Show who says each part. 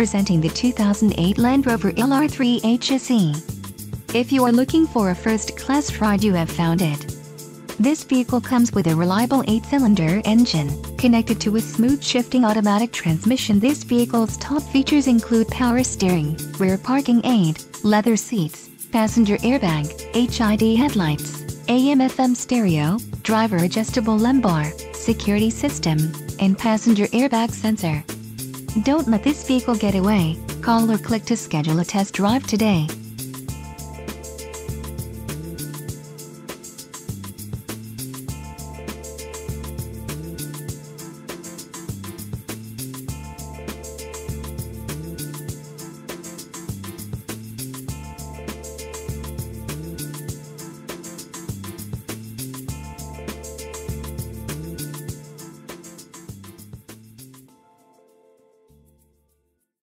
Speaker 1: Presenting the 2008 Land Rover Lr3 Hse. If you are looking for a first-class ride, you have found it. This vehicle comes with a reliable 8-cylinder engine, connected to a smooth shifting automatic transmission. This vehicle's top features include power steering, rear parking aid, leather seats, passenger airbag, HID headlights, AM/FM stereo, driver adjustable lumbar, security system, and passenger airbag sensor. Don't let this vehicle get away. Call or click to schedule a test drive today.